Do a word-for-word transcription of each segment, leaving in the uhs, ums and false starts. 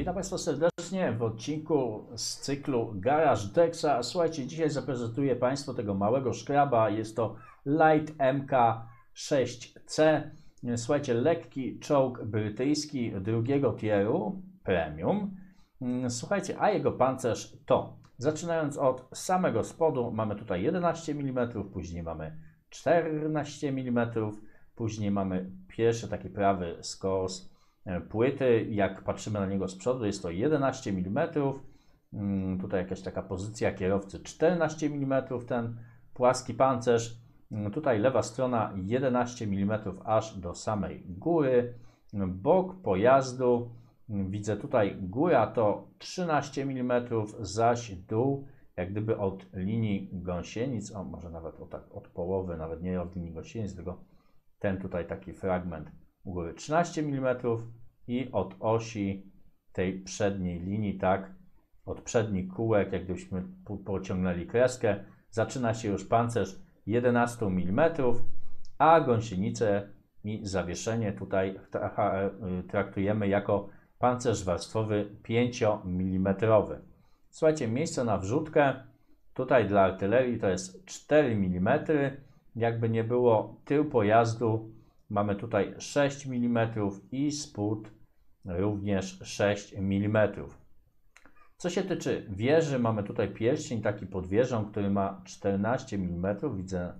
Witam Państwa serdecznie w odcinku z cyklu Garage Dexa. Słuchajcie, dzisiaj zaprezentuję Państwu tego małego szkraba. Jest to Light M K sześć C. Słuchajcie, lekki czołg brytyjski drugiego tieru, premium. Słuchajcie, a jego pancerz to, zaczynając od samego spodu, mamy tutaj jedenaście milimetrów, później mamy czternaście milimetrów, później mamy pierwszy taki prawy skos płyty. Jak patrzymy na niego z przodu, jest to jedenaście milimetrów. Tutaj jakaś taka pozycja kierowcy, czternaście milimetrów ten płaski pancerz. Tutaj lewa strona jedenaście milimetrów aż do samej góry. Bok pojazdu, widzę tutaj góra to trzynaście milimetrów, zaś dół jak gdyby od linii gąsienic, o może nawet o tak, od połowy, nawet nie od linii gąsienic, tylko ten tutaj taki fragment u góry trzynaście milimetrów i od osi tej przedniej linii, tak, od przednich kółek, jak gdybyśmy pociągnęli kreskę, zaczyna się już pancerz jedenaście milimetrów, a gąsienice i zawieszenie tutaj traktujemy jako pancerz warstwowy pięć milimetrów. Słuchajcie, miejsce na wrzutkę tutaj dla artylerii to jest cztery milimetry. Jakby nie było, tył pojazdu mamy tutaj sześć milimetrów i spód również sześć milimetrów. Co się tyczy wieży, mamy tutaj pierścień taki pod wieżą, który ma czternaście milimetrów, widzę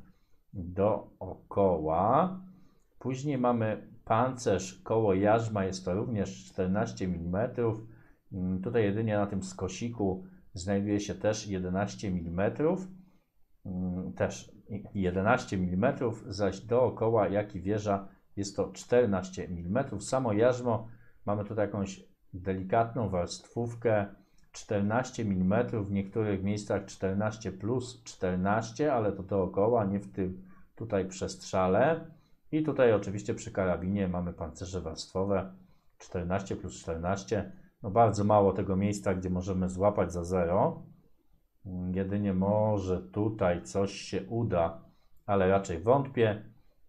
dookoła. Później mamy pancerz koło jarzma, jest to również czternaście milimetrów. Tutaj jedynie na tym skosiku znajduje się też jedenaście milimetrów. Też jedenaście milimetrów, zaś dookoła, jak i wieża, jest to czternaście milimetrów. Samo jarzmo mamy tutaj jakąś delikatną warstwówkę czternaście milimetrów, w niektórych miejscach czternaście plus czternaście, ale to dookoła, nie w tym tutaj przestrzale. I tutaj oczywiście przy karabinie mamy pancerze warstwowe czternaście plus czternaście. No bardzo mało tego miejsca, gdzie możemy złapać za zero. Jedynie może tutaj coś się uda, ale raczej wątpię.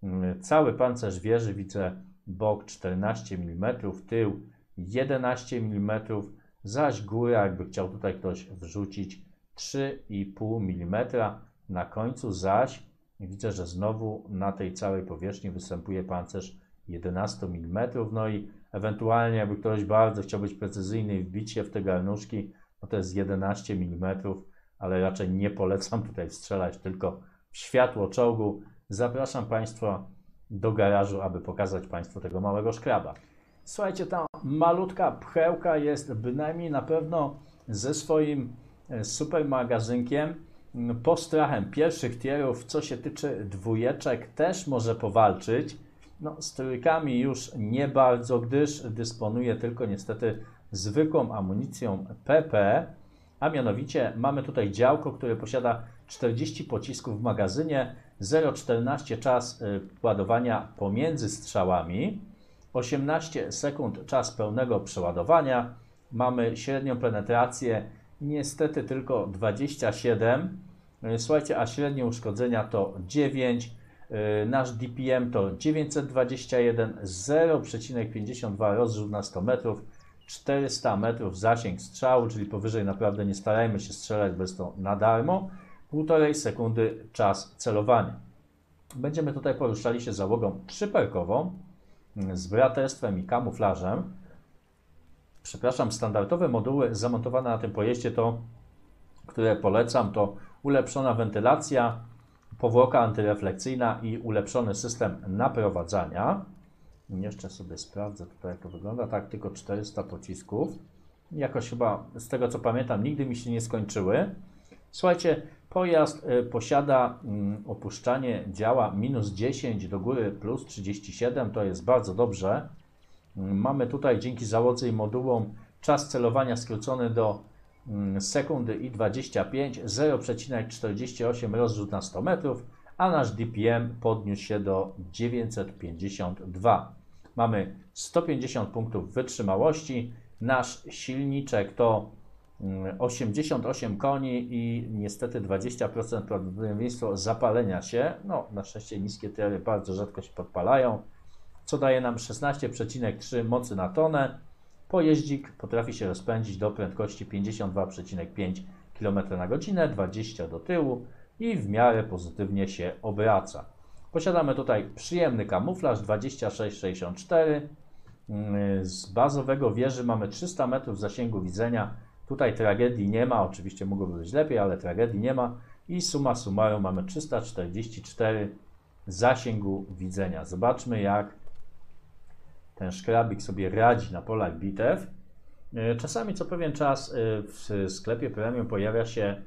Cały pancerz wieży widzę bok czternaście milimetrów, tył jedenaście milimetrów, zaś góra, jakby chciał tutaj ktoś wrzucić, trzy i pół milimetra. Na końcu zaś widzę, że znowu na tej całej powierzchni występuje pancerz jedenaście milimetrów. No i ewentualnie, jakby ktoś bardzo chciał być precyzyjny i wbić się w te garnuszki, no to jest jedenaście milimetrów. Ale raczej nie polecam tutaj strzelać tylko w światło czołgu. Zapraszam Państwa do garażu, aby pokazać Państwu tego małego szkraba. Słuchajcie, ta malutka pchełka jest bynajmniej na pewno ze swoim super magazynkiem postrachem pierwszych tierów. Co się tyczy dwójeczek, też może powalczyć. No, z trójkami już nie bardzo, gdyż dysponuje tylko niestety zwykłą amunicją P P. A mianowicie mamy tutaj działko, które posiada czterdzieści pocisków w magazynie, zero przecinek czternaście czas ładowania pomiędzy strzałami, osiemnaście sekund czas pełnego przeładowania, mamy średnią penetrację niestety tylko dwadzieścia siedem, słuchajcie, a średnie uszkodzenia to dziewięć, nasz D P M to dziewięćset dwadzieścia jeden, zero przecinek pięćdziesiąt dwa rozrzut na sto metrów, czterysta metrów zasięg strzału, czyli powyżej naprawdę nie starajmy się strzelać, bo jest to na darmo. Półtorej sekundy czas celowania. Będziemy tutaj poruszali się załogą trzyperkową z braterstwem i kamuflażem. Przepraszam, standardowe moduły zamontowane na tym pojeździe to, które polecam, to ulepszona wentylacja, powłoka antyrefleksyjna i ulepszony system naprowadzania. Jeszcze sobie sprawdzę tutaj, jak to wygląda. Tak, tylko czterysta pocisków. Jakoś chyba, z tego co pamiętam, nigdy mi się nie skończyły. Słuchajcie, pojazd y, posiada y, opuszczanie działa minus dziesięć, do góry plus trzydzieści siedem. To jest bardzo dobrze. Y, mamy tutaj dzięki załodze i modułom czas celowania skrócony do y, sekundy i dwadzieścia pięć, zero przecinek czterdzieści osiem rozrzut na sto metrów, a nasz D P M podniósł się do dziewięćset pięćdziesiąt dwa. Mamy sto pięćdziesiąt punktów wytrzymałości. Nasz silniczek to osiemdziesiąt osiem koni i niestety dwadzieścia procent prawdopodobieństwo zapalenia się. No, na szczęście niskie tiry bardzo rzadko się podpalają, co daje nam szesnaście przecinek trzy mocy na tonę. Pojeździk potrafi się rozpędzić do prędkości pięćdziesiąt dwa przecinek pięć kilometrów na godzinę, dwadzieścia do tyłu i w miarę pozytywnie się obraca. Posiadamy tutaj przyjemny kamuflaż dwadzieścia sześć sześćdziesiąt cztery. Z bazowego wieży mamy trzysta metrów zasięgu widzenia. Tutaj tragedii nie ma, oczywiście mogłoby być lepiej, ale tragedii nie ma. I summa summarum mamy trzysta czterdzieści cztery zasięgu widzenia. Zobaczmy, jak ten szkrabik sobie radzi na polach bitew. Czasami co pewien czas w sklepie premium pojawia się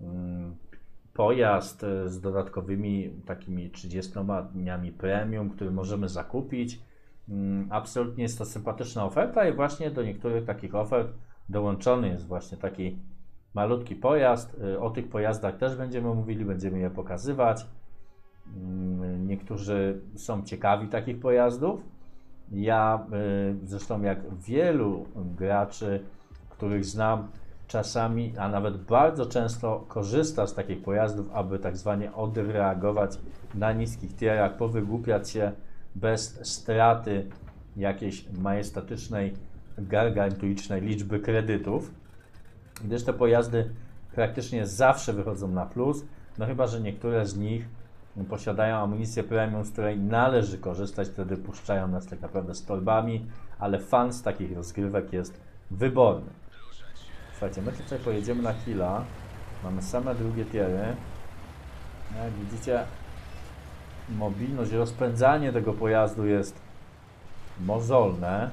pojazd z dodatkowymi takimi trzydziestoma dniami premium, który możemy zakupić. Absolutnie jest to sympatyczna oferta i właśnie do niektórych takich ofert dołączony jest właśnie taki malutki pojazd. O tych pojazdach też będziemy mówili, będziemy je pokazywać. Niektórzy są ciekawi takich pojazdów. Ja zresztą jak wielu graczy, których znam, czasami, a nawet bardzo często korzysta z takich pojazdów, aby tak zwanie odreagować na niskich tierach, powygłupiać się bez straty jakiejś majestatycznej, gargantuicznej liczby kredytów, gdyż te pojazdy praktycznie zawsze wychodzą na plus, no chyba że niektóre z nich posiadają amunicję premium, z której należy korzystać, wtedy puszczają nas tak naprawdę z torbami, ale fan z takich rozgrywek jest wyborny. Słuchajcie, my tutaj pojedziemy na killa, mamy same drugie tiery. Jak widzicie, mobilność, rozpędzanie tego pojazdu jest mozolne.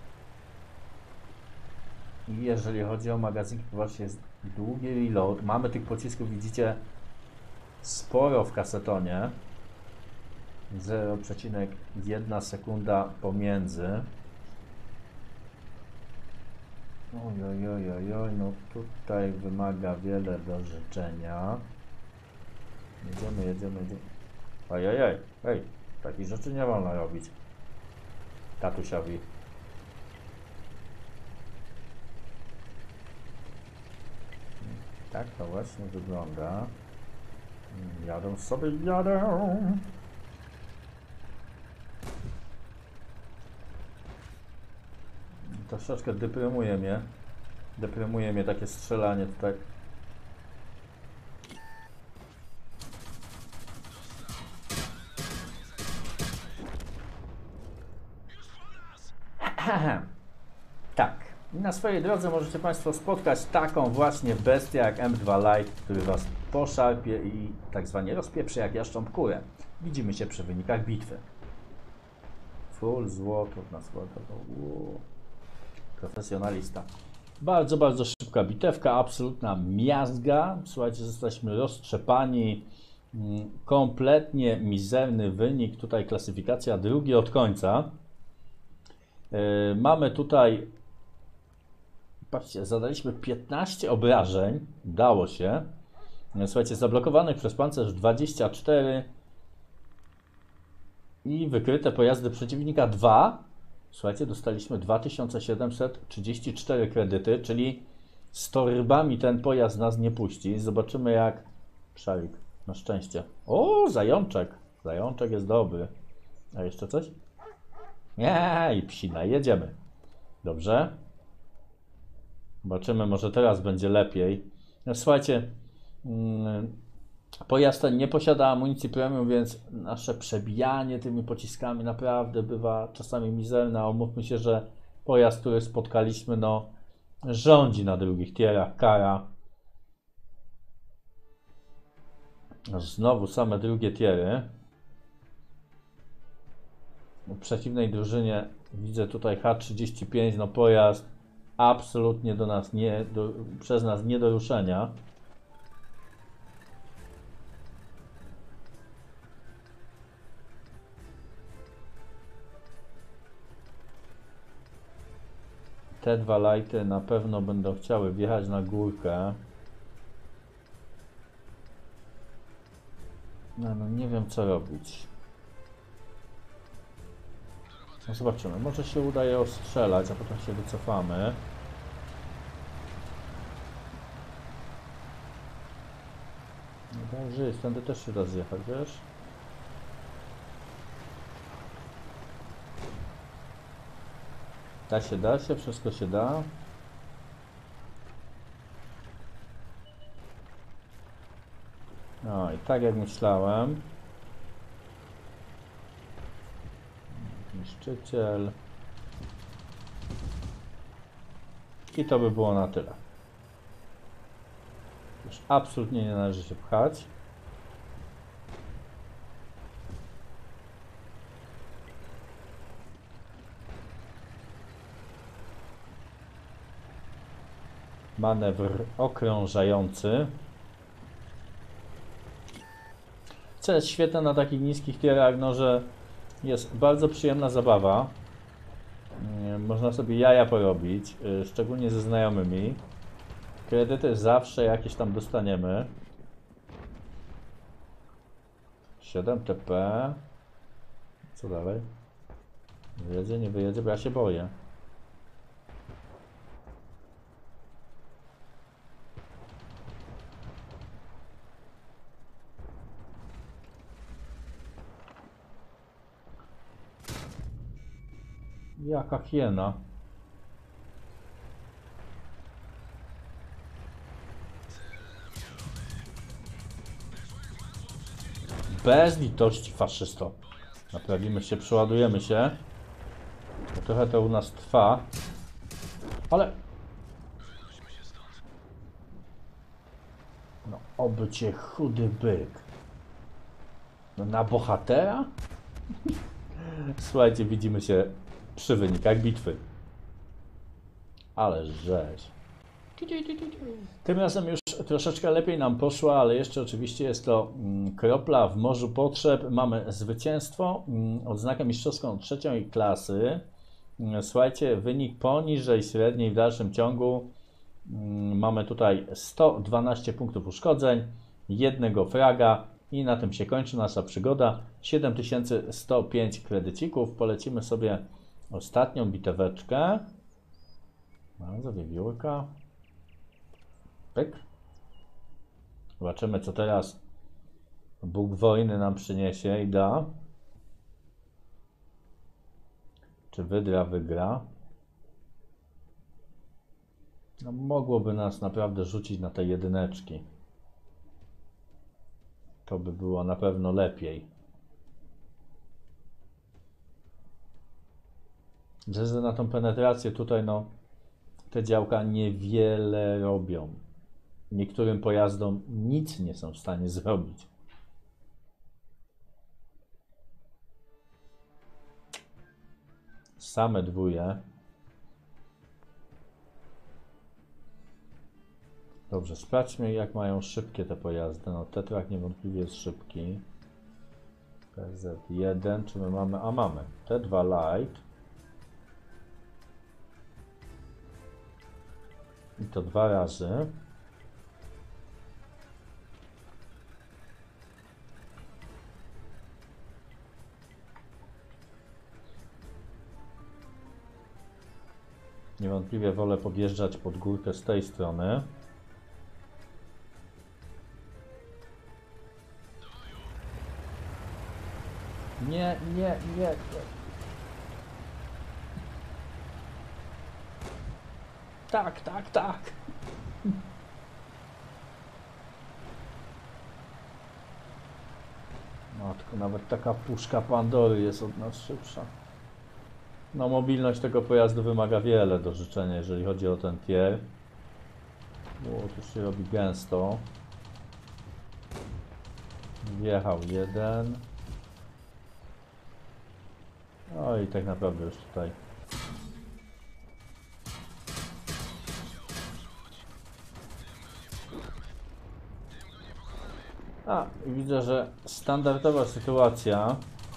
I jeżeli chodzi o magazynki, to właśnie jest długi reload. Mamy tych pocisków, widzicie, sporo w kasetonie. zero przecinek jedna sekunda pomiędzy. Oj, oj, oj, oj, no tutaj wymaga wiele do życzenia. Jedziemy, jedziemy, jedziemy. Oj, oj, oj, ej, takich rzeczy nie wolno robić tatusiowi. Tak to właśnie wygląda. Jadą sobie, jadą. Troszeczkę deprymuje mnie. Deprymuje mnie takie strzelanie tutaj. Tak. Na swojej drodze możecie Państwo spotkać taką właśnie bestię jak M dwa Lite, który Was poszarpie i tak zwanie rozpieprzy jak jaszcząb kurę. Widzimy się przy wynikach bitwy. Full złotów na złoto. Wow. Profesjonalista. Bardzo, bardzo szybka bitewka, absolutna miazga. Słuchajcie, jesteśmy roztrzepani. Kompletnie mizerny wynik. Tutaj klasyfikacja drugi od końca. Yy, mamy tutaj, patrzcie, zadaliśmy piętnaście obrażeń. Udało się. Słuchajcie, zablokowanych przez pancerz dwadzieścia cztery i wykryte pojazdy przeciwnika dwa. Słuchajcie, dostaliśmy dwa tysiące siedemset trzydzieści cztery kredyty, czyli z torbami ten pojazd nas nie puści. Zobaczymy jak... Szalik, na szczęście. O, zajączek. Zajączek jest dobry. A jeszcze coś? Nie, i psina. Jedziemy. Dobrze. Zobaczymy, może teraz będzie lepiej. No, słuchajcie, hmm, pojazd ten nie posiada amunicji premium, więc nasze przebijanie tymi pociskami naprawdę bywa czasami mizerne. A umówmy się, że pojazd, który spotkaliśmy, no rządzi na drugich tierach, kara. Znowu same drugie tiery. W przeciwnej drużynie widzę tutaj H trzydzieści pięć, no pojazd absolutnie do nas nie, do, przez nas nie do ruszenia. Te dwa lighty na pewno będą chciały wjechać na górkę. No, no nie wiem co robić. No zobaczymy, może się uda je ostrzelać, a potem się wycofamy. No dobrze, jest, tędy też się da zjechać, wiesz? Da się, da się, wszystko się da. No i tak jak myślałem. Niszczyciel. I to by było na tyle. Już absolutnie nie należy się pchać. Manewr okrążający. Co jest świetne na takich niskich tierach, no że jest bardzo przyjemna zabawa. Można sobie jaja porobić, szczególnie ze znajomymi. Kredyty zawsze jakieś tam dostaniemy. siedem T P. Co dalej? Wyjedzie, nie wyjedzie, bo ja się boję. Jaka hiena. Bez litości, faszysto. Naprawimy się, przeładujemy się. Bo trochę to u nas trwa. Ale... No, oby cię chudy byk. No, na bohatera? Słuchajcie, widzimy się przy wynikach bitwy. Ale rzeź. Tym razem już troszeczkę lepiej nam poszło, ale jeszcze oczywiście jest to mm, kropla w morzu potrzeb. Mamy zwycięstwo, mm, odznakę mistrzowską trzeciej klasy. Mm, słuchajcie, wynik poniżej średniej w dalszym ciągu. Mm, mamy tutaj sto dwanaście punktów uszkodzeń, jednego fraga i na tym się kończy nasza przygoda. siedem tysięcy sto pięć kredycików. Polecimy sobie ostatnią biteweczkę. Bardzo wiewiórka. Pyk. Zobaczymy, co teraz Bóg wojny nam przyniesie i da. Czy wydra wygra? No, mogłoby nas naprawdę rzucić na te jedyneczki. To by było na pewno lepiej. Ze względu na tą penetrację tutaj, no, te działka niewiele robią. Niektórym pojazdom nic nie są w stanie zrobić. Same dwóje. Dobrze, sprawdźmy, jak mają szybkie te pojazdy. No, Tetrak niewątpliwie jest szybki. P Z jeden, czy my mamy? A mamy. T dwa Light. I to dwa razy. Niewątpliwie wolę podjeżdżać pod górkę z tej strony. Nie, nie, nie, nie. Tak, tak, tak. Matko, nawet taka puszka Pandory jest od nas szybsza. No, mobilność tego pojazdu wymaga wiele do życzenia, jeżeli chodzi o ten tier. O, tu się robi gęsto. Wjechał jeden. No i tak naprawdę już tutaj. A, i widzę, że standardowa sytuacja.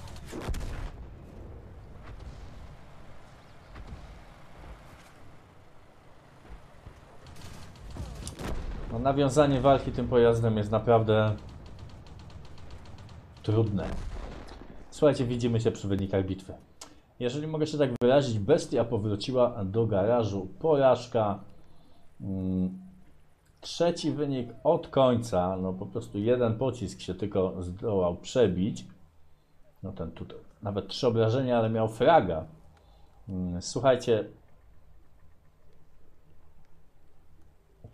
No, nawiązanie walki tym pojazdem jest naprawdę trudne. Słuchajcie, widzimy się przy wynikach bitwy. Jeżeli mogę się tak wyrazić, bestia powróciła do garażu. Porażka. Hmm. Trzeci wynik od końca, no po prostu jeden pocisk się tylko zdołał przebić. No ten tutaj, nawet trzy obrażenia, ale miał fraga. Słuchajcie,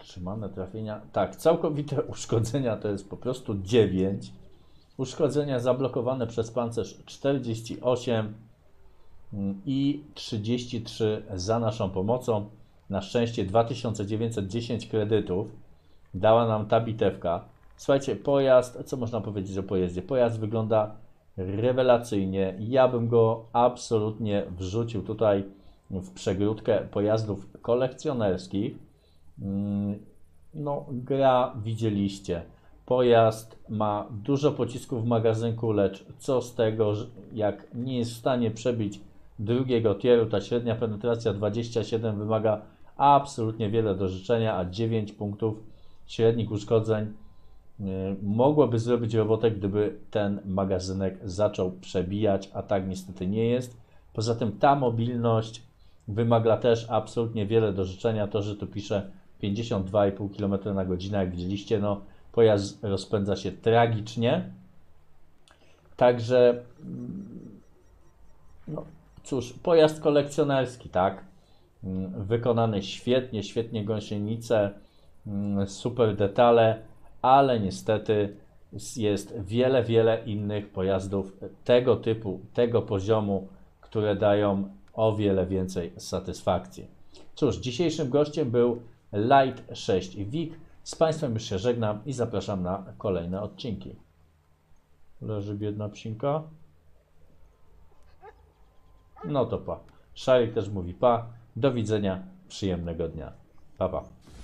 Trzymane trafienia. Tak, całkowite uszkodzenia to jest po prostu dziewięć. Uszkodzenia zablokowane przez pancerz czterdzieści osiem i trzydzieści trzy za naszą pomocą. Na szczęście dwa tysiące dziewięćset dziesięć kredytów dała nam ta bitewka. Słuchajcie, pojazd, co można powiedzieć o pojeździe? Pojazd wygląda rewelacyjnie. Ja bym go absolutnie wrzucił tutaj w przegródkę pojazdów kolekcjonerskich. No, gra widzieliście. Pojazd ma dużo pocisków w magazynku, lecz co z tego, jak nie jest w stanie przebić drugiego tieru, ta średnia penetracja dwadzieścia siedem wymaga absolutnie wiele do życzenia, a dziewięć punktów średnich uszkodzeń mogłoby zrobić robotę, gdyby ten magazynek zaczął przebijać, a tak niestety nie jest. Poza tym ta mobilność wymaga też absolutnie wiele do życzenia. To, że tu pisze pięćdziesiąt dwa i pół kilometra na godzinę, jak widzieliście, no pojazd rozpędza się tragicznie. Także no cóż, pojazd kolekcjonerski, tak? Wykonany świetnie, świetnie gąsienice, super detale, ale niestety jest wiele, wiele innych pojazdów tego typu, tego poziomu, które dają o wiele więcej satysfakcji. Cóż, dzisiejszym gościem był Light sześć Wik. Z Państwem już się żegnam i zapraszam na kolejne odcinki. Leży biedna psinka. No to pa. Szarik też mówi pa. Do widzenia. Przyjemnego dnia. Pa, pa.